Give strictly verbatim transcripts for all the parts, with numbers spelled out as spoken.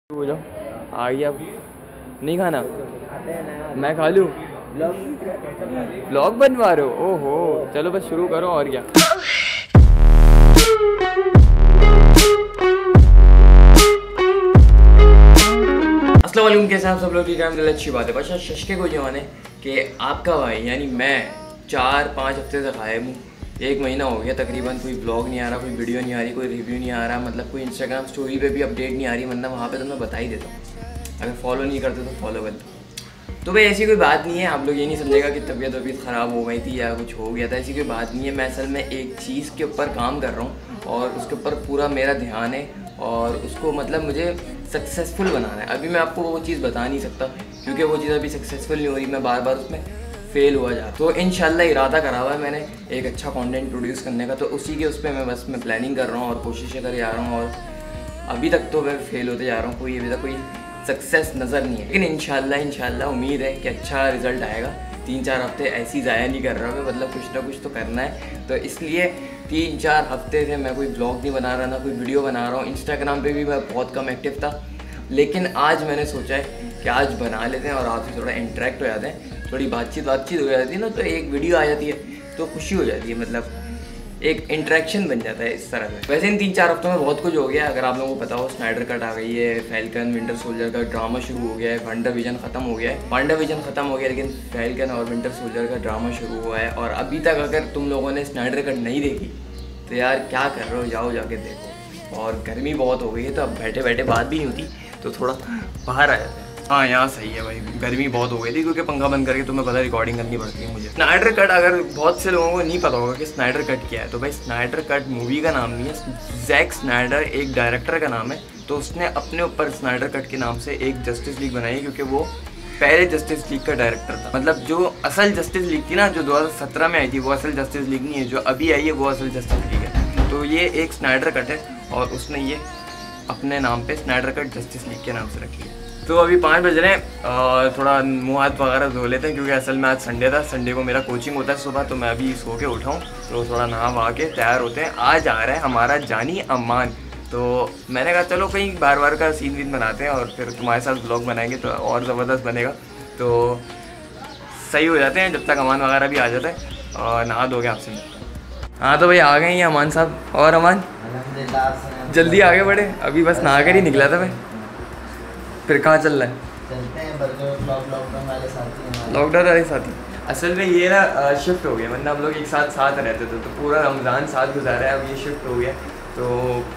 हो जाओ आ गया। नहीं खाना मैं खा लूँ। ब्लॉग बनवा रहे हो? ओहो चलो बस शुरू करो और क्या। अस्सलाम वालेकुम, कैसे आप सब लोग? ठीक है, मतलब अच्छी बात है। बस शशके को जमाने कि आपका भाई यानी मैं चार पाँच हफ्ते से गायब हूँ। एक महीना हो गया तकरीबन, कोई ब्लॉग नहीं आ रहा, कोई वीडियो नहीं आ रही, कोई रिव्यू नहीं आ रहा, मतलब कोई इंस्टाग्राम स्टोरी पे भी अपडेट नहीं आ रही, वरना वहाँ पे तो मैं बता ही देता हूँ। अगर फॉलो नहीं करते तो फॉलो कर दो। तो भाई ऐसी कोई बात नहीं है, आप लोग ये नहीं समझेगा कि तबीयत वबीयत ख़राब हो गई थी या कुछ हो गया था, ऐसी कोई बात नहीं है। मैं असल में एक चीज़ के ऊपर काम कर रहा हूँ और उसके ऊपर पूरा मेरा ध्यान है और उसको मतलब मुझे सक्सेसफुल बनाना है। अभी मैं आपको वो चीज़ बता नहीं सकता क्योंकि वो चीज़ अभी सक्सेसफुल नहीं हो रही, मैं बार बार उसमें फेल हुआ जा। तो इंशाल्लाह इरादा करा हुआ है मैंने एक अच्छा कंटेंट प्रोड्यूस करने का, तो उसी के उस पर मैं बस मैं प्लानिंग कर रहा हूँ और कोशिशें कर जा रहा हूँ। और अभी तक तो मैं फेल होते जा रहा हूँ, कोई अभी तक कोई सक्सेस नज़र नहीं है, लेकिन इंशाल्लाह इंशाल्लाह उम्मीद है कि अच्छा रिजल्ट आएगा। तीन चार हफ्ते ऐसी ज़ाया नहीं कर रहा मैं, मतलब कुछ ना कुछ तो करना है। तो इसलिए तीन चार हफ्ते से मैं कोई ब्लॉग नहीं बना रहा, ना कोई वीडियो बना रहा हूँ। इंस्टाग्राम पे भी मैं बहुत कम एक्टिव था, लेकिन आज मैंने सोचा है कि आज बना लेते हैं और आपसे थोड़ा इंटरेक्ट हो जाते हैं, थोड़ी बातचीत बातचीत हो जाती है ना, तो एक वीडियो आ जाती है तो खुशी हो जाती है, मतलब एक इंटरेक्शन बन जाता है इस तरह से। वैसे इन तीन चार हफ्तों में बहुत कुछ हो गया, अगर आप लोगों को पता हो। स्नाइडर कट आ गई है, फैल्कन विंटर सोल्जर का ड्रामा शुरू हो गया है, वांडा विजन ख़त्म हो गया है। वांडा विजन ख़त्म हो गया लेकिन फैल्कन और विंटर सोल्जर का ड्रामा शुरू हुआ है। और अभी तक अगर तुम लोगों ने स्नाइडर कट नहीं देखी तो यार क्या कर रहे हो, जाओ जाके देखो। और गर्मी बहुत हो गई है तो अब बैठे बैठे बात भी नहीं होती, तो थोड़ा बाहर आ जाते हैं। हाँ यहाँ सही है भाई, गर्मी बहुत हो गई थी क्योंकि पंखा बंद करके तुम्हें पता रिकॉर्डिंग करनी पड़ती है मुझे। स्नाइडर कट, अगर बहुत से लोगों को नहीं पता होगा कि स्नाइडर कट क्या है, तो भाई स्नाइडर कट मूवी का नाम नहीं है, जैक स्नाइडर एक डायरेक्टर का नाम है। तो उसने अपने ऊपर स्नाइडर कट के नाम से एक जस्टिस लीग बनाई क्योंकि वो पहले जस्टिस लीग का डायरेक्टर था। मतलब जो असल जस्टिस लीग थी ना, जो दो हज़ार सत्रह में आई थी, वो असल जस्टिस लीग नहीं है। जो अभी आई है वो असल जस्टिस लीग है। तो ये एक स्नाइडर कट है और उसने ये अपने नाम पे स्नाइडर कट जस्टिस लीग के नाम से रखी है। तो अभी पाँच बज रहे हैं और थोड़ा मुँह हाथ वगैरह धो लेते हैं क्योंकि असल में आज संडे था। संडे को मेरा कोचिंग होता है सुबह, तो मैं अभी सो के उठा हूँ, तो थोड़ा नहा वहा के तैयार होते हैं। आज आ रहा है हमारा जानी अम्मान, तो मैंने कहा चलो कहीं बार बार का सीन वीन बनाते हैं और फिर तुम्हारे साथ ब्लॉग बनाएंगे तो और ज़बरदस्त बनेगा, तो सही हो जाते हैं जब तक अमान वगैरह भी आ जाता है। और नहा दोगे आपसे? हाँ तो भाई आ गए हैं अमान साहब। और अमान जल्दी आगे बढ़े, अभी बस नहा कर ही निकला था मैं। फिर कहाँ चल रहा है? चलते हैं लॉकडाउन वाले साथी। लॉकडाउन वाले साथी असल में ये ना शिफ्ट हो गया, वरना हम लोग एक साथ साथ रहते थे तो पूरा रमज़ान साथ गुजारा है। अब ये शिफ्ट हो गया तो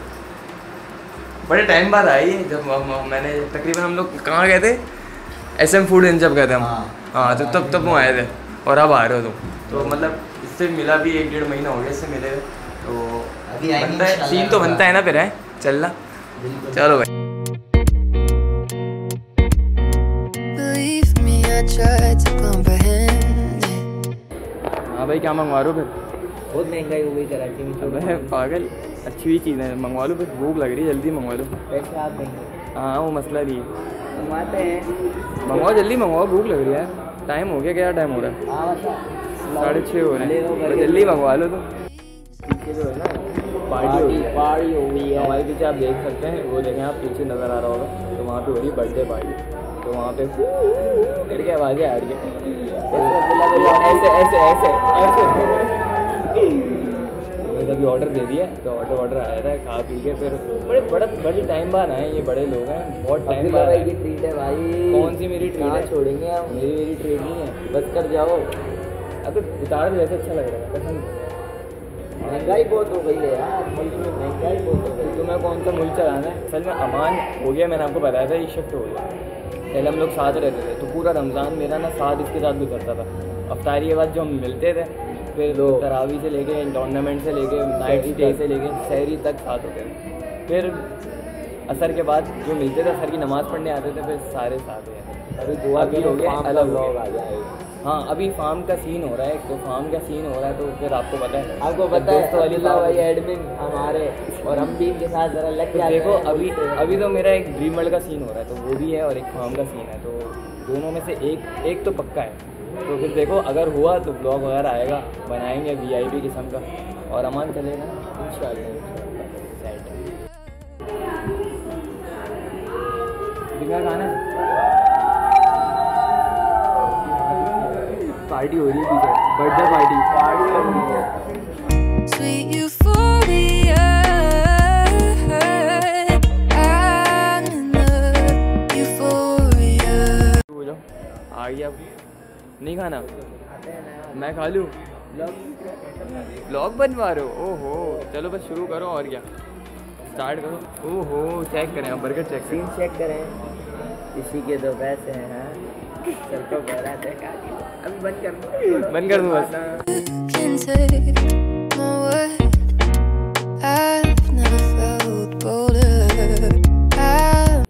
बड़े टाइम बाद आई है। जब मैंने तकरीबन हम लोग कहाँ गए थे, एस एम फूड इन जब गए थे हम। हाँ तो तब तब वो आए थे और अब आ रहे हो तुम, तो मतलब इससे मिला भी एक डेढ़ महीना हो गया इससे मिले, तो अभी बनता है सीन तो बनता है ना फिर, है चलना। चलो भाई। हाँ भाई क्या मंगवा रो फिर? बहुत महंगाई हो गई कराची में। मैं पागल, अच्छी हुई चीज़ है, मंगवा लो फिर, भूख लग रही है, जल्दी मंगवा लो। पैसे आप देंगे? हाँ वो मसला नहीं है, मंगवाते हैं। मंगवाओ जल्दी मंगवाओ, भूख लग रही है यार। टाइम हो गया, क्या टाइम हो रहा है? साढ़े छः हो रहे हैं, तो जल्दी मंगवा लो। तो पीछे जो है ना पार्टी हो पार्टी हो गई है हमारे पीछे, आप देख सकते हैं, वो देखें आप पीछे नज़र आ रहा होगा, तो वहाँ पे हो रही बर्थडे पार्टी। तो वहाँ पे करके आवाज़ें आ रही है ऐसे ऐसे ऐसे ऐसे। मैंने अभी ऑर्डर दे दिया, तो ऑर्डर ऑर्डर आया था, खा पी के फिर बड़े बड़ा बड़ी टाइम बाद आए। ये बड़े लोग हैं, बहुत टाइम बाद आए। की ट्रीट है भाई। कौन सी मेरी ट्रीट है? छोड़ेंगे आप? मेरी मेरी ट्रीट नहीं है, बस कर जाओ। अब तो उतार वैसे अच्छा लग रहा है पसंद। महंगाई बहुत हो गई है यार, मुल्क में महंगाई बहुत हो गई। तो मैं कौन सा मुल्क चलाना है? असल में अमान हो गया, मैंने आपको बताया था, ये शिफ्ट हो गया। पहले हम लोग साथ रहते थे तो पूरा रमज़ान मेरा ना साथ इसके साथ गुजरता था। अफ्तारी के बाद जो हम मिलते थे, फिर तरावी से लेके टूर्नामेंट से लेके नाइट स्टे से लेके शहरी तक साथ होते थे। फिर असर के बाद जो मिलते थे, असर की नमाज़ पढ़ने आते थे, फिर सारे साथ हो जाते। अभी दुआ भी हो गया, अलग लोग आ जाए। हाँ अभी फार्म का सीन हो रहा है, तो फार्म का सीन हो रहा है, तो फिर आपको पता है, आपको पता है अब्दुल्ला भाई एडमिन हमारे, और हम भी इनके साथ ज़रा लग तो देखो अभी अभी तो मेरा एक ड्रीम वर्ल्ड का सीन हो रहा है, तो वो भी है, और एक फार्म का सीन है, तो दोनों में से एक एक तो पक्का है। तो फिर देखो अगर हुआ तो ब्लॉग वगैरह आएगा, बनाएंगे वी आई पी किस्म का, और अमान चलेगा इंशाल्लाह। दिखा खाना पार्टी हो रही है पीछे, बर्थडे पार्टी पार्टी हो रही है। Sweet euphoria, I'm in love, euphoria. बोलो आ गया, नहीं खाना मैं खा लूँ। ब्लॉग बनवा रहे हो? ओहो चलो बस शुरू करो और क्या, स्टार्ट करो। ओहो चेक करें, अब बर्गर चेक सीन चेक करें, इसी के दो पैसे हैं, चल तो बड़ा देखा अभी बंद कर बंद कर दूँ बस। Can take my word, I've never felt bolder. I-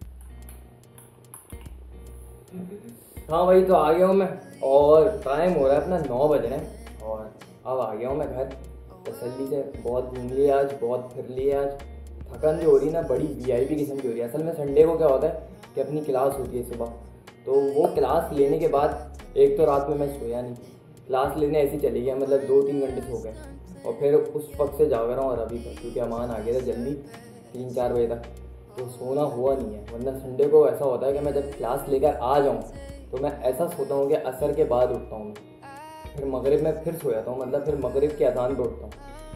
हाँ भाई तो आ गया हूँ मैं, और टाइम हो रहा है अपना नौ बज रहे हैं, और अब आ गया हूँ मैं घर तसल्ली से। बहुत घूम लिया आज, बहुत फिर लिया आज, थकान जो हो रही है ना बड़ी वीआईपी किस्म की हो रही है। असल में संडे को क्या होता है कि अपनी क्लास होती है सुबह, तो वो क्लास लेने के बाद एक तो रात में मैं सोया नहीं, क्लास लेने ऐसी चली गया, मतलब दो तीन घंटे सो गए, और फिर उस वक्त से जाग रहा हूँ। और अभी तक क्योंकि अमान आ गया था जल्दी तीन चार बजे तक, तो सोना हुआ नहीं है। वरना संडे को ऐसा होता है कि मैं जब क्लास लेकर आ जाऊँ तो मैं ऐसा सोता हूँ कि असर के बाद उठता हूँ, फिर मगरिब में फिर सो जाता हूँ, मतलब फिर मगरिब के अजान पर उठता हूँ।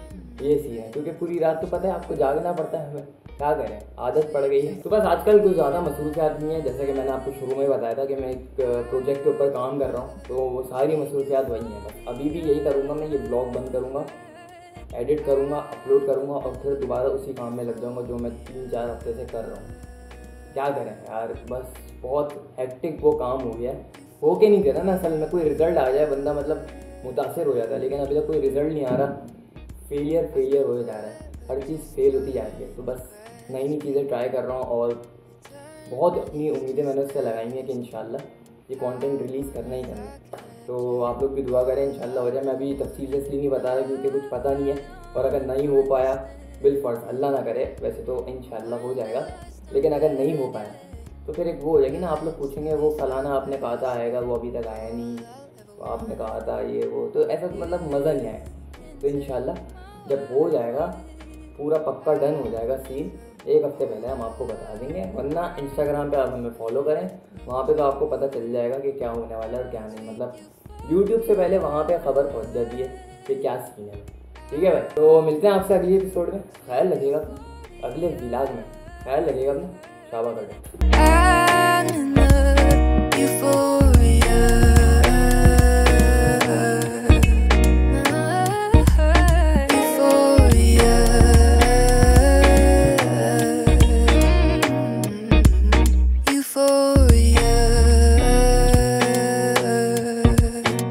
ये सीन है, क्योंकि पूरी रात तो पता है आपको जागना पड़ता है, हमें क्या करें, आदत पड़ गई है। तो बस आजकल कुछ ज़्यादा मसरूफियात नहीं है, जैसे कि मैंने आपको शुरू में बताया था कि मैं एक प्रोजेक्ट के ऊपर काम कर रहा हूँ, तो वो सारी मसरूफियात वही हैं। बस अभी भी यही करूँगा, मैं ये ब्लॉग बंद करूँगा, एडिट करूँगा, अपलोड करूँगा, और फिर दोबारा उसी काम में लग जाऊँगा जो मैं तीन चार हफ्ते से कर रहा हूँ। क्या करें यार, बस बहुत हेक्टिक वो काम हो गया है, हो के नहीं दे रहा ना। असल में कोई रिजल्ट आ जाए बंदा मतलब मुतासिर हो जाता है, लेकिन अभी तक कोई रिजल्ट नहीं आ रहा, फेलियर फेलियर हो जा रहा है, हर चीज़ फेल होती जा रही है। तो बस नई नई चीज़ें ट्राई कर रहा हूँ, और बहुत अपनी उम्मीदें मैंने उससे लगाई हैं कि इंशाल्लाह ये कंटेंट रिलीज़ करना ही करना है। तो आप लोग भी दुआ करें इंशाल्लाह हो जाए। मैं अभी तफसील से इसलिए नहीं बता रहा क्योंकि कुछ पता नहीं है, और अगर नहीं हो पाया बिलफर्ज, अल्लाह ना करे, वैसे तो इंशाल्लाह हो जाएगा, लेकिन अगर नहीं हो पाया तो फिर एक वो हो जाएगी ना, आप लोग पूछेंगे वो फलाना आपने कहा था आएगा, वो अभी तक आया नहीं, तो आपने कहा था ये वो, तो ऐसा मतलब मज़ा नहीं आएगा। तो इंशाल्लाह जब हो जाएगा पूरा पक्का डन हो जाएगा सीन, एक हफ्ते पहले हम आपको बता देंगे। वरना इंस्टाग्राम पे आप हमें फॉलो करें, वहाँ पे तो आपको पता चल जाएगा कि क्या होने वाला है और क्या नहीं, मतलब यूट्यूब से पहले वहाँ पे खबर पहुँच जाती है कि क्या सीन है। ठीक है भाई, तो मिलते हैं आपसे अगले एपिसोड में। ख्याल रखिएगा अगले व्लॉग में, ख्याल रखिएगा अपना, शाबा कर। I'm in love, euphoria.